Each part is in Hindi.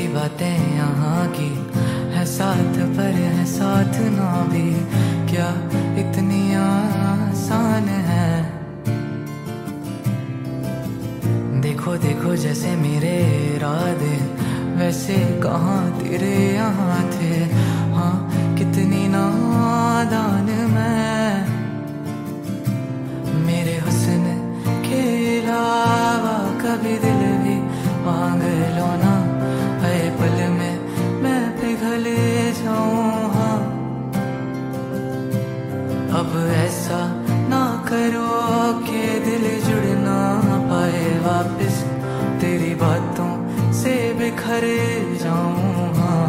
कैसी बातें यहाँ की है, साथ पर है साथ ना भी, क्या इतनी आसान है। देखो देखो जैसे मेरे इरादे वैसे कहाँ तेरे यहाँ थे, हाँ कितनी नादान मैं। मेरे हुस्न के अलावा कभी दिल भी मांग लो ना, हर पल में मैं पिघल जाऊं। हाँ अब ऐसा ना करो कि दिल जुड़ ना पाए वापस, तेरी बातों से बिखर जाऊं। हाँ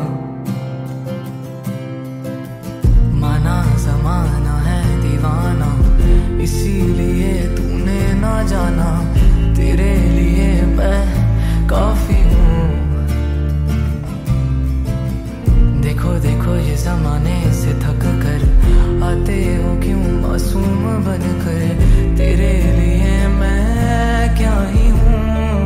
माना ज़माना है दीवाना, इसीलिए तूने ना जाना, तेरे लिए मैं काफी हूँ। देखो देखो ये ज़माने से थक कर आते हो क्यों मासूम बनकर, तेरे लिए मैं क्या ही हूँ।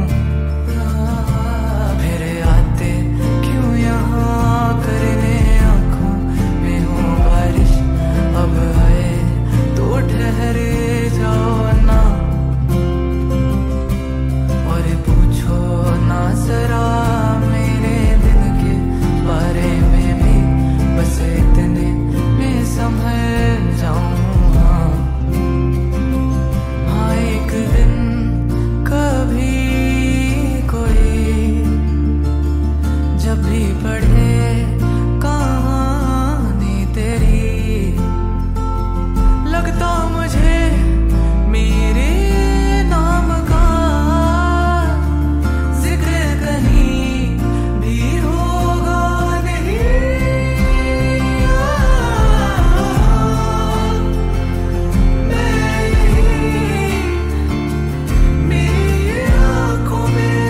फिर आते क्यों यहाँ करने आँखों में हो बारिश, अब आए तो ठहर जाओ ना, और पूछो ना जरा मेरे दिन के बारे में भी, बस इतने में संभल जाऊं। हाँ एक दिन कभी कोई जब भी पढ़े कहानी तेरी, लगता मुझे मेरे नाम का जिक्र कहीं भी होगा नहीं। मैं नहीं, मेरी आँखों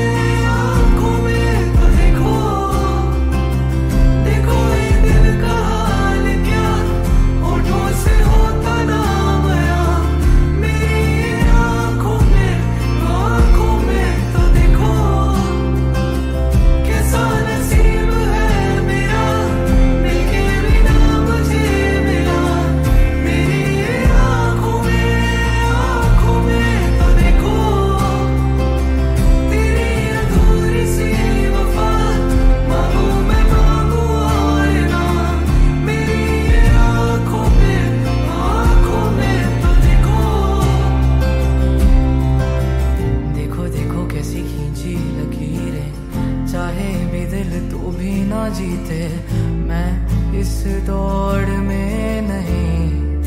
में तो देखो, देखो ये दिल का हाल क्या होठों से होता ना बयां। मेरी आँखों में तो देखो, कैसा नसीब है मेरा, मिलके बिना मुझे मिला। मेरी आँखों में तो देखो, तेरी अधूरी सी वफा मांगू मैं मांगू और ना। मेरी आँखों में तो देखो, देखो देखो कैसी खींची लकीरें, चाहे भी दिल तो भी ना जीते, मैं इस दौड़ में नहीं।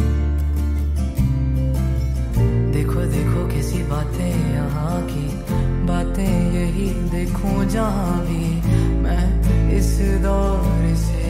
देखो देखो कैसी बातें यहाँ की, बातें यही देखूं जहाँ भी, मैं इस दौर से